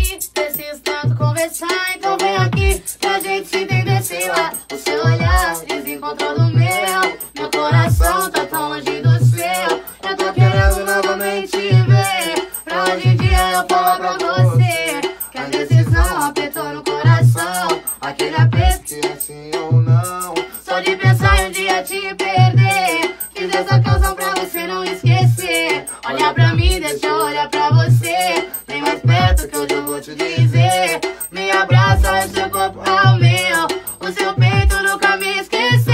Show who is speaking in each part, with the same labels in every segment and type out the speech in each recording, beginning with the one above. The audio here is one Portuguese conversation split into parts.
Speaker 1: aí, preciso tanto conversar, então vem aqui pra gente se entender, sei lá. O seu olhar desencontrou do meu coração tá tão longe do seu. Eu tô querendo novamente ver, pra hoje em dia eu falo pra você que a decisão apertou no coração, aquele aperto que é sim ou não. Só de pensar em um dia te perder, fiz essa canção pra você não esquecer. Olha pra mim, deixa eu olhar pra você, vem mais perto que hoje eu vou te dizer. Me abraça, o seu corpo ao meu, o seu peito nunca me esqueceu.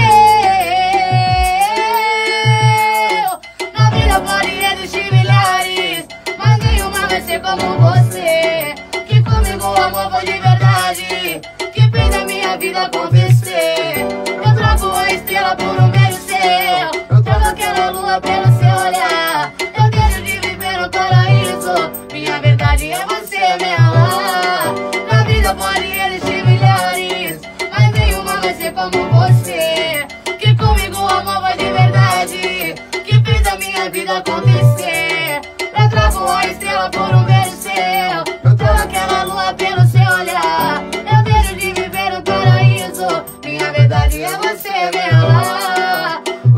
Speaker 1: Na vida pode existir milhares, mas nenhuma vai ser como você, que comigo o amor foi de verdade, que fez a minha vida acontecer. Eu troco a estrela por um beijo seu, eu troco aquela lua pelo seu olhar. Eu quero de viver no paraíso, minha verdade é você, minha lá. Na vida pode existir milhares, mas nenhuma vai ser como você, que comigo o amor foi de verdade, que fez a minha vida acontecer. Eu troco a estrela por um beijo seu, eu troco aquela lua pelo seu olhar. Eu quero de viver no paraíso, minha verdade é você, minha lá.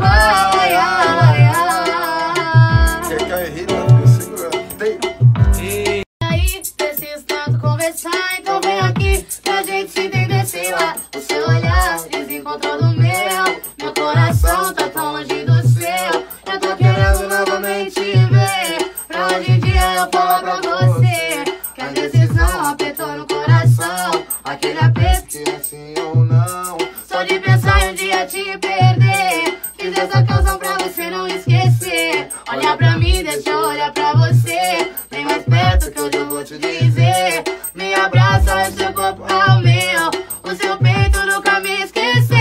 Speaker 2: Quer que eu errei, tá? Segura.
Speaker 1: E aí, preciso tanto conversar, então vem aqui pra gente se entender, sei lá. O seu olhar desencontrou do meu coração tá tão longe do seu. Eu tô querendo novamente ver, pra hoje em dia eu falo pra você que a decisão apertou no coração, aquele aperto
Speaker 2: Que é sim ou não.
Speaker 1: só de pensar em um dia te perder, fiz essa canção pra você não esquecer. Olha pra mim, deixa eu olhar pra você, vem mais perto que hoje eu vou te dizer. Me abraça, o seu corpo ao meu, o seu peito nunca me esqueceu.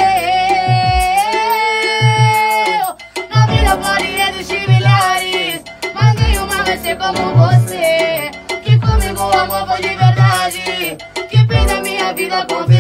Speaker 1: Na vida pode existir milhares, mas nenhuma vai ser como você, que comigo o amor foi de verdade, que fez a minha vida acontecer.